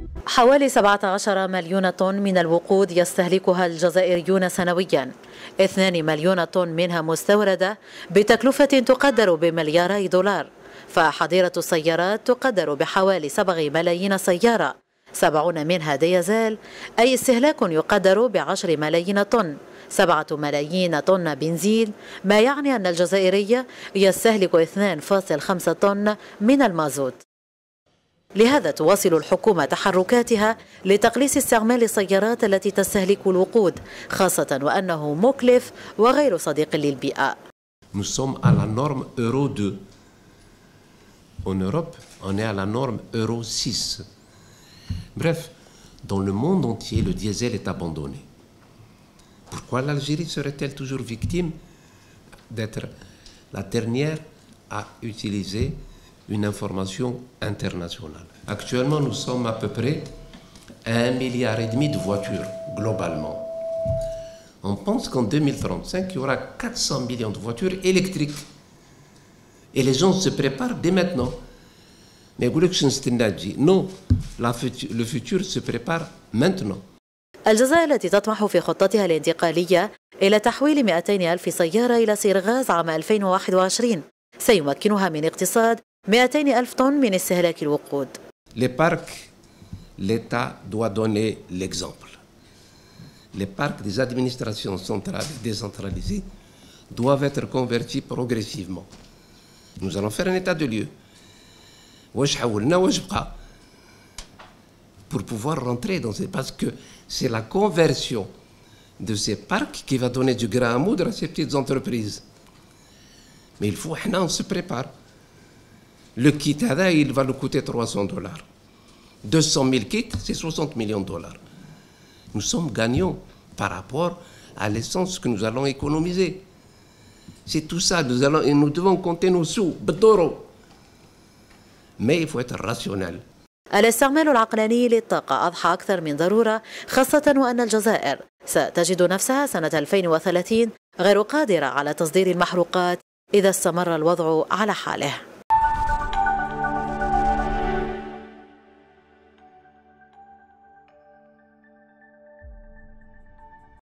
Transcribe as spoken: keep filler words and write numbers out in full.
حوالي سبعة عشر مليون طن من الوقود يستهلكها الجزائريون سنويا، اثنين مليون طن منها مستوردة بتكلفة تقدر بملياري دولار، فحظيرة السيارات تقدر بحوالي سبعة ملايين سيارة، سبعون منها ديزل، أي استهلاك يقدر بعشر ملايين طن، سبعة ملايين طن بنزين، ما يعني أن الجزائري يستهلك اثنين فاصلة خمسة طن من المازوت. لهذا تواصل الحكومة تحركاتها لتقليص استعمال السيارات التي تستهلك الوقود، خاصة وأنه مكلف وغير صديق للبيئة. Nous sommes à la norme Euro deux. En Europe, on est à la norme Euro six. Bref, dans le monde entier, le diesel est abandonné. Pourquoi l'Algérie serait-elle toujours victime d'être la dernière à utiliser une information internationale? Actuellement, nous sommes à peu près à un milliard et demi de voitures globalement. On pense qu'en deux mille trente-cinq, il y aura quatre cents millions de voitures électriques. Et les gens se préparent dès maintenant. Mais non, le futur se prépare maintenant. الجزائر التي تطمح في خطتها الانتقالية إلى تحويل مئتين ألف سيارة إلى سير غاز عام ألفين وواحد وعشرين سيمكنها من اقتصاد مئتين ألف طن من استهلاك الوقود. Les parcs, l'État doit donner l'exemple. Les parcs des administrations centrales et décentralisées doivent être convertis progressivement. Nous allons faire un état de lieu. Pour pouvoir rentrer dans ces... Parce que c'est la conversion de ces parcs qui va donner du grain à moudre à ces petites entreprises. Mais il faut, on se prépare. Le kit, il va nous coûter trois cents dollars. deux cent mille kits, c'est soixante millions de dollars. Nous sommes gagnants par rapport à l'essence que nous allons économiser. C'est tout ça, nous, allons, et nous devons compter nos sous, بدورو. Mais il faut être rationnel. الاستعمال العقلاني للطاقة أضحى أكثر من ضرورة، خاصة وأن الجزائر ستجد نفسها سنة ألفين وثلاثين غير قادرة على تصدير المحروقات إذا استمر الوضع على حاله.